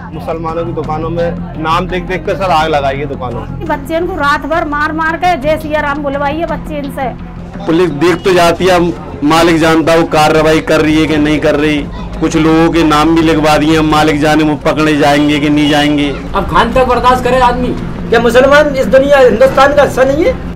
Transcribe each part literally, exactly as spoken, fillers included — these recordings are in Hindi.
मुसलमानों की दुकानों में नाम देख देख कर सर आग लगाई है दुकानों में। बच्चे को रात भर मार मार के जय सिया राम बुलवाइए बच्चे इनसे। पुलिस देख तो जाती है, मालिक जानता वो कार्रवाई कर रही है कि नहीं कर रही। कुछ लोगों के नाम भी लिखवा दिए, हम मालिक जाने वो पकड़े जाएंगे कि नहीं जाएंगे। अब खान तक बर्दाश्त करे आदमी। क्या मुसलमान इस दुनिया हिंदुस्तान का हिस्सा नहीं है?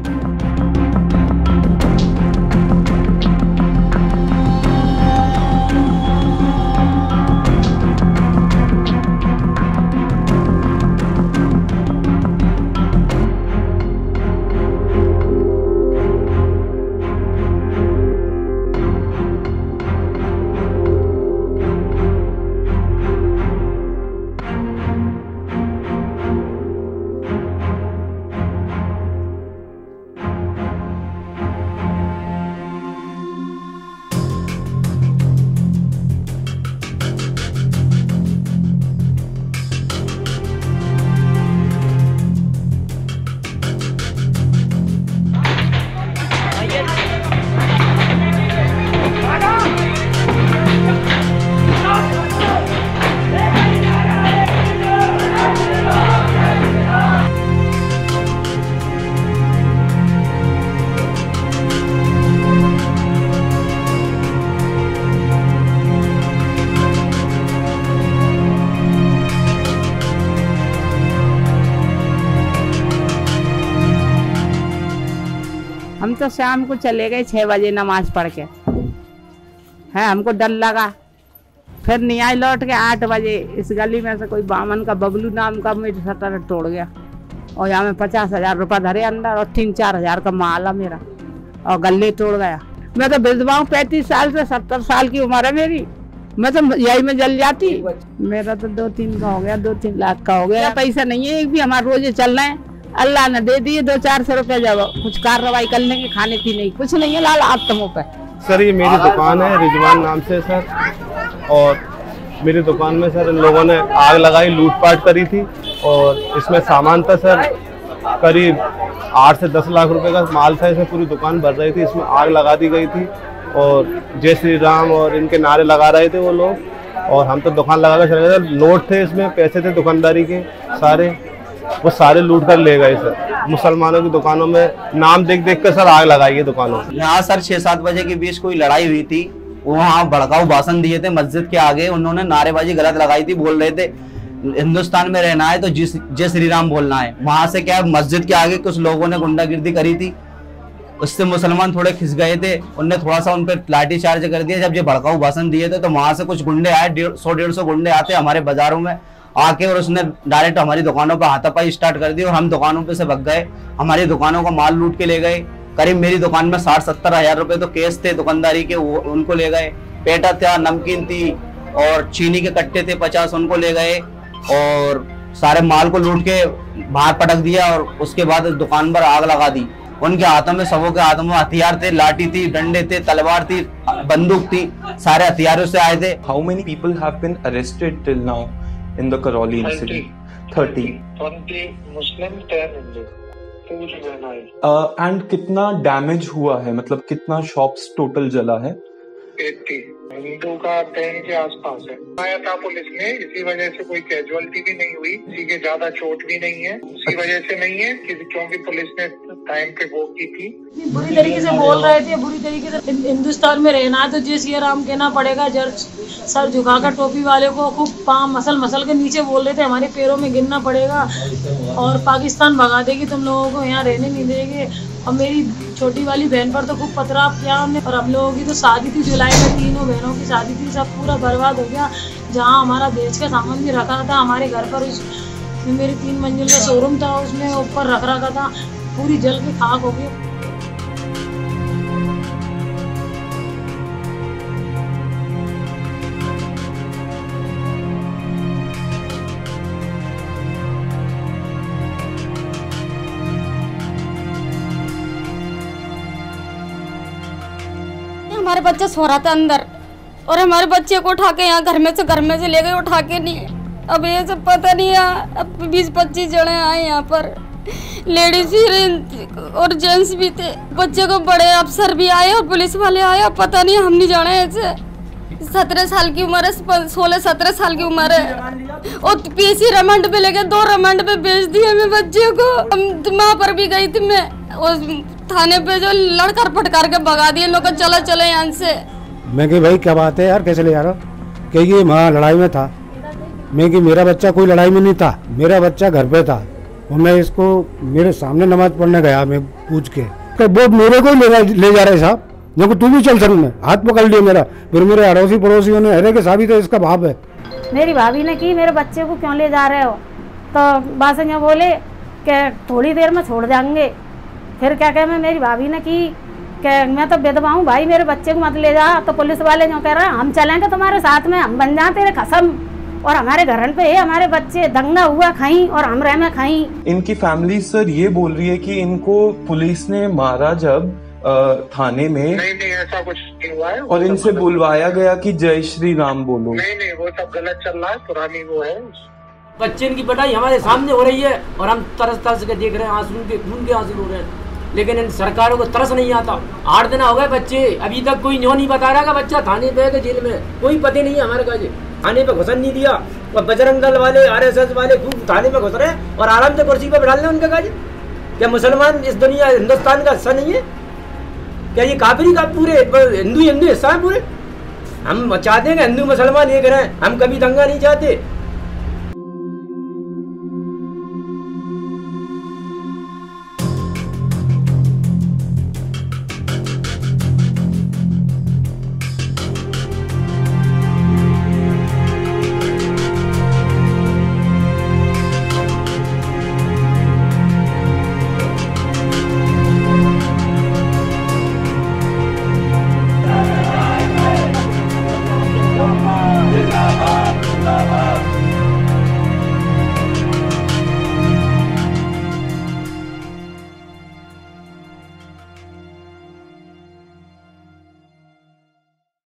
हम तो शाम को चले गए छह बजे नमाज पढ़ के, है हमको डर लगा। फिर नहीं आई लौट के आठ बजे इस गली में से कोई बामन का बबलू नाम का मेरे शटर तोड़ गया और यहाँ में पचास हजार रुपया धरे अंदर और तीन चार हजार का माल है मेरा और गले तोड़ गया। मैं तो विधवा हूँ, पैंतीस साल से सत्तर साल की उम्र है मेरी। मैं तो यही में जल जाती। मेरा तो दो तीन का हो गया, दो तीन लाख का हो गया। पैसा नहीं है एक भी, हमारे रोजे चल रहे हैं। अल्लाह ने दे दिए दो चार सौ रुपए, जब कुछ कार्रवाई कर लेंगे, खाने पीने की कुछ नहीं है लाल आत्मों पे। सर ये मेरी दुकान है रिजवान नाम से सर, और मेरी दुकान में सर इन लोगों ने आग लगाई, लूटपाट करी थी और इसमें सामान था सर करीब आठ से दस लाख रुपए का माल था। इसमें पूरी दुकान भर रही थी, इसमें आग लगा दी गई थी और जय श्री राम और इनके नारे लगा रहे थे वो लोग। और हम तो दुकान लगा कर चले गए। नोट थे इसमें, पैसे थे दुकानदारी के सारे, वो सारे लूट कर ले गए सर। मुसलमानों की दुकानों में नाम देख देख कर सर आग लगाई है दुकानों में। यहाँ सर छह सात बजे के बीच कोई लड़ाई हुई थी, वहाँ भड़काऊ भाषण दिए थे मस्जिद के आगे, उन्होंने नारेबाजी गलत लगाई थी, बोल रहे थे हिंदुस्तान में रहना है तो जय श्री राम बोलना है। वहां से क्या मस्जिद के आगे कुछ लोगों ने गुंडागिर्दी करी थी, उससे मुसलमान थोड़े खिस गए थे, उनने थोड़ा सा उन पर लाठी चार्ज कर दिया। जब ये भड़काऊ भाषण दिए थे तो वहां से कुछ गुंडे आए, डेढ़ सौ डेढ़ सौ गुंडे आते हमारे बाजारों में आके, और उसने डायरेक्ट हमारी दुकानों पर हाथापाई स्टार्ट कर दी और हम दुकानों पे से भग गए। हमारी दुकानों का माल लूट के ले गए। करीब मेरी दुकान में साठ सत्तर हजार रुपए तो केस थे दुकानदारी के, वो उनको ले गए। पेटा था, नमकीन थी और चीनी के कट्टे थे पचास, उनको ले गए और सारे माल को लूट के बाहर पटक दिया और उसके बाद दुकान पर आग लगा दी। उनके हाथों में, सबों के हाथों में हथियार थे, लाठी थी, डंडे थे, तलवार थी, बंदूक थी, सारे हथियारों से आए थे। How many people have been arrested till now in the Karoli incident? thirty. twenty Muslim, ten Hindu. uh, and कितना डैमेज हुआ है, मतलब कितना शॉप्स टोटल जला है? अस्सी हिंदू का टेन के आसपास है। आया था पुलिस ने, इसी वजह से कोई कैजुअलिटी भी नहीं हुई, किसी के ज्यादा चोट भी नहीं है, इसी वजह से नहीं है क्योंकि पुलिस ने टाइम पे वो की थी। बुरी तरीके से बोल रहे थे, बुरी तरीके से हिंदुस्तान में रहना है तो जय सिया राम कहना पड़ेगा। जर सर झुकाकर टोपी वाले को खूब पाँव मसल मसल के नीचे बोल रहे थे, हमारे पैरों में गिरना पड़ेगा और पाकिस्तान भगा देगी, तुम लोगों को यहाँ रहने नहीं देंगे। और मेरी छोटी वाली बहन पर तो खूब पथराव किया हमने। और हम लोगों की तो शादी थी जुलाई में, तीनों बहनों की शादी थी, सब पूरा बर्बाद हो गया। जहाँ हमारा देश का सामान भी रखा था हमारे घर पर, उस मेरी तीन मंजिल का शोरूम था, उसमें ऊपर रख रखा था, पूरी जल के खाक हो गई। हमारे बच्चा सो रहा था अंदर और हमारे बच्चे को उठा के यहाँ घर में से घर में से ले गए, उठा के नहीं। अब ये सब पता नहीं है। अब बीस पच्चीस जने आए यहाँ पर, लेडीज और जेंट्स भी थे। बच्चे को बड़े अफसर भी आए और पुलिस वाले आए, अब पता नहीं, हम नहीं जाने ऐसे सत्रह साल की उम्र है, सोलह सत्रह साल की उम्र है और पीसी रिमांड पे लेके दो रिमांड पे भेज दिए मैं बच्चे को। वहाँ पर भी गई थी मैं, उस थाने पे जो लड़कर फटकार के भगा दिए लोग, चलो चलो यहाँ से। मैं कि भाई क्या बात है यार, कैसे ले जा रहा हो? कहेगी वहाँ लड़ाई में था। मैं कि मेरा बच्चा कोई लड़ाई में नहीं था, मेरा बच्चा घर पे था और मैं इसको मेरे सामने नमाज पढ़ने गया, मैं पूछ के वो मेरे को ले, ले जा रहे साहब, देखो तू भी चल सकूँ, मैं हाथ पकड़ लिया मेरा, फिर मेरे अड़ोसी पड़ोसियों ने अरे के साबित है इसका बाप है। मेरी भाभी ने की मेरे बच्चे को क्यों ले जा रहे हो, तो बासंजा बोले कि थोड़ी देर में छोड़ जाएंगे। फिर क्या कह मैं मेरी भाभी ने की कि मैं तो विधवा हूँ भाई, मेरे बच्चे को मत ले जा। तो पुलिस वाले जो कह रहे हैं हम चलेंगे तुम्हारे साथ में, हम बन जाए तेरे कसम, और हमारे घर पे है हमारे बच्चे दंगा हुआ खाई और हम रह में खाई। इनकी फैमिली सर ये बोल रही है कि इनको पुलिस ने मारा जब थाने में। नहीं नहीं ऐसा कुछ नहीं हुआ है। और इनसे बुलवाया गया कि जय श्री राम बोलो। नहीं नहीं वो सब गलत चल रहा है, पुरानी वो है। बच्चे की पिटाई हमारे सामने हो रही है और हम तरस तरस के देख रहे हैं, आंसू के खून के आंसू हो रहे हैं, लेकिन इन सरकारों को तरस नहीं आता। आठ दिन हो गए बच्चे, अभी तक कोई न्यों नहीं बता रहा का बच्चा थाने पे है जेल में, कोई पता नहीं है हमारे का। थाने पे घुसन नहीं दिया और बजरंग दल वाले आरएसएस वाले खूब थाने पे घुस रहे हैं और आराम से कुर्सी पे बैठा लें उनका काज। क्या मुसलमान इस दुनिया हिंदुस्तान का हिस्सा नहीं है? क्या ये काफिरी का पूरे हिंदू हिंदू हिस्सा है पूरे? हम चाहते हैं कि हिंदू मुसलमान एक रहें, हम कभी दंगा नहीं चाहते।